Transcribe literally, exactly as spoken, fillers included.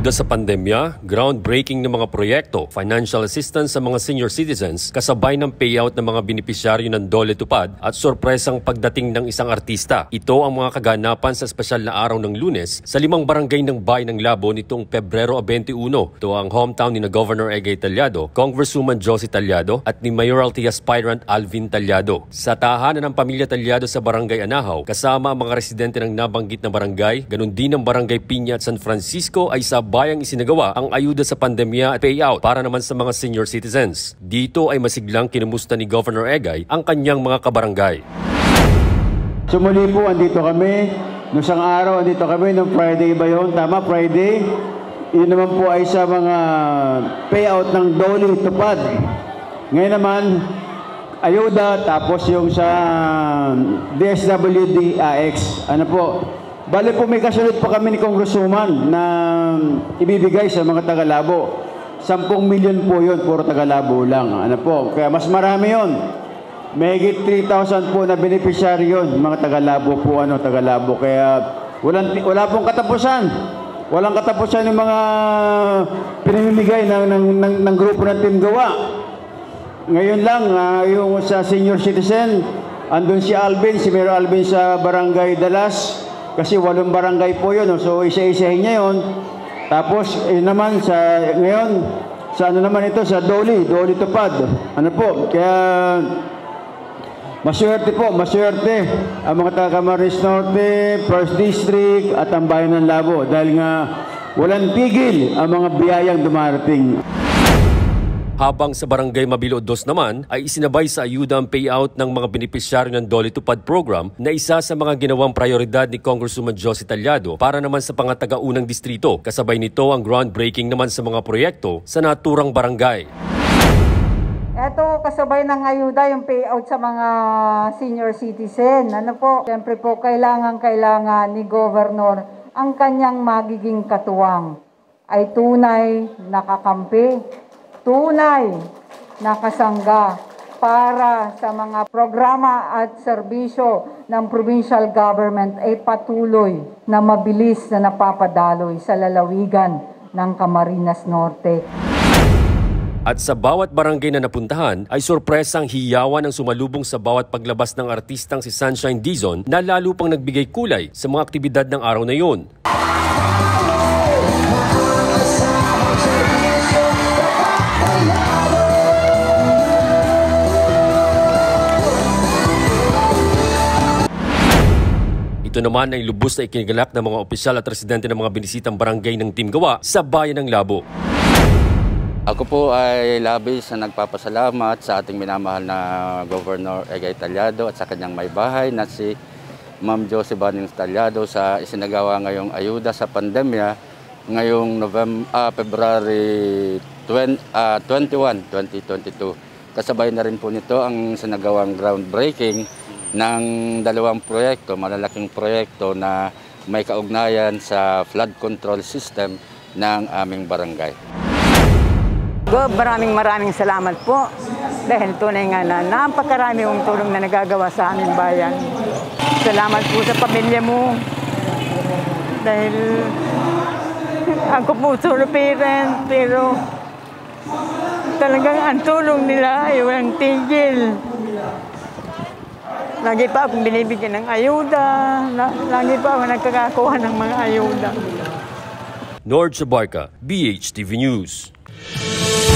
Ayuda sa pandemya, groundbreaking ng mga proyekto, financial assistance sa mga senior citizens, kasabay ng payout ng mga benepisyaryo ng Dole Tupad at sorpresang pagdating ng isang artista. Ito ang mga kaganapan sa espesyal na araw ng Lunes sa limang barangay ng Bayan ng Labo nitong Pebrero twenty-one. Ito ang hometown ni na Governor Egay Tallado, Congresswoman Josie Tallado at ni Mayoralty aspirant Alvin Tallado. Sa tahanan ng pamilya Tallado sa Barangay Anahaw, kasama ang mga residente ng nabanggit na barangay, ganun din ang Barangay Piña at San Francisco, ay sabayang isinagawa ang ayuda sa pandemya at payout para naman sa mga senior citizens. Dito ay masiglang kinumusta ni Governor Egay ang kanyang mga kabarangay. So muli po, andito kami. Noong isang araw, andito kami. Noong Friday ba yun? Tama, Friday. Yun naman po ay sa mga payout ng Dole Tupad. Ngayon naman, ayuda, tapos yung sa D S W D A X. Ano po? Bale po, may kasunod pa kami ni Congresswoman na ibibigay sa mga taga-Labo. Sampung milyon po yun, puro taga-Labo lang. Ano po? Kaya mas marami yun. May higit three thousand po na beneficiary yun, mga taga-Labo po, ano, taga-Labo. Kaya walang, wala pong katapusan. Walang katapusan yung mga pinamimigay ng, ng, ng, ng grupo ng Team Gawa. Ngayon lang, uh, yung sa senior citizen, andun si Alvin, si Mayor Alvin sa Barangay Dalas. Kasi walong barangay po yun, so isa-isahin niya yun. Tapos, yun naman, sa, ngayon, sa ano naman ito, sa Dole, Dole Tupad. Ano po, kaya maswerte po, maswerte ang mga taga Camarines Norte, First District at ang Bayan ng Labo. Dahil nga, walang tigil ang mga biyayang dumarating. Habang sa Barangay Mabilo dos naman ay isinabay sa ayuda ang payout ng mga benepisyaryo ng Dole Tupad program na isa sa mga ginawang prioridad ni Congresswoman Josie Tallado para naman sa pangataga-unang distrito. Kasabay nito ang groundbreaking naman sa mga proyekto sa naturang barangay. Ito, kasabay ng ayuda yung payout sa mga senior citizen. Ano po? Siyempre po, kailangan-kailangan ni Governor ang kanyang magiging katuwang ay tunay nakakampi, tunay na kasangga para sa mga programa at serbisyo ng provincial government ay patuloy na mabilis na napapadaloy sa lalawigan ng Camarines Norte. At sa bawat barangay na napuntahan ay sorpresang hiyawan ang sumalubong sa bawat paglabas ng artistang si Sunshine Dizon na lalo pang nagbigay kulay sa mga aktibidad ng araw na yun. Ito naman ay lubos na ikinigalak ng mga opisyal at residente ng mga binisitang barangay ng Team Gawa sa Bayan ng Labo. Ako po ay labis na nagpapasalamat sa ating minamahal na Governor Egay Tallado at sa kanyang may bahay na si Ma'am Josie Banings Tallado sa isinagawa ngayong ayuda sa pandemya ngayong November, uh, February twenty-one, twenty twenty-two. Kasabay na rin po nito ang sinagawang groundbreaking ng dalawang proyekto, malalaking proyekto na may kaugnayan sa flood control system ng aming barangay. Gob, maraming maraming salamat po dahil tunay nga na napakarami yung tulong na nagagawa sa aming bayan. Salamat po sa pamilya mo dahil ako po solo parent pero talagang ang tulong nila ay walang tigil. Lagi pa akong binibigyan ng ayuda, lagi pa ako nagkakakuha ng mga ayuda. Nord Sabarca, B H T V News.